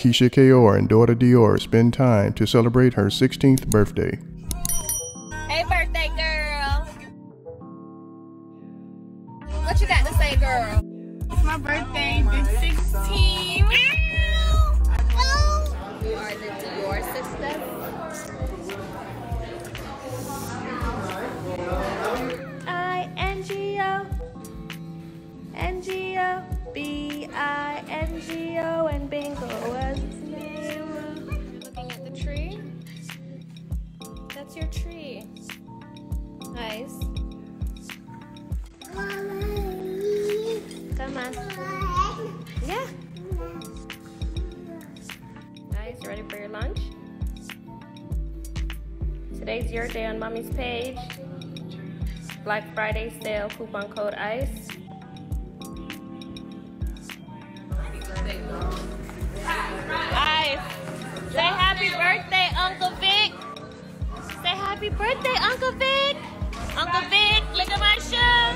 Keyshia KO and daughter Dior spend time to celebrate her 16th birthday. Hey, birthday girl. What you got to say, girl? It's my birthday, the 16th. You are the Dior sister. I-N-G-O, and bingo was his name. You're looking at the tree? That's your tree. Nice. Come on. Yeah. Nice. Ready for your lunch? Today's your day on Mommy's page. Black Friday sale, coupon code ICE. ICE. Say happy birthday, Uncle Vic. Say happy birthday, Uncle Vic. Uncle Vic, look at my shoe.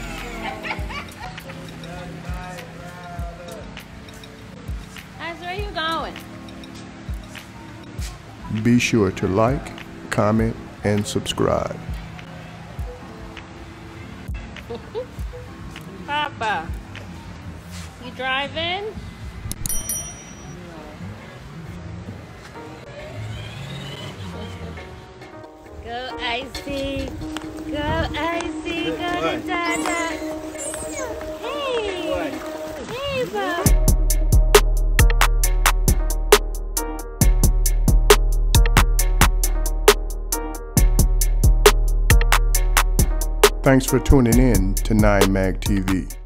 ICE, where you going? Be sure to like, comment, and subscribe. Papa, you driving? Go Icy, go Icy, go to Dada. Hey, hey, Bob. Thanks for tuning in to 9 Mag TV.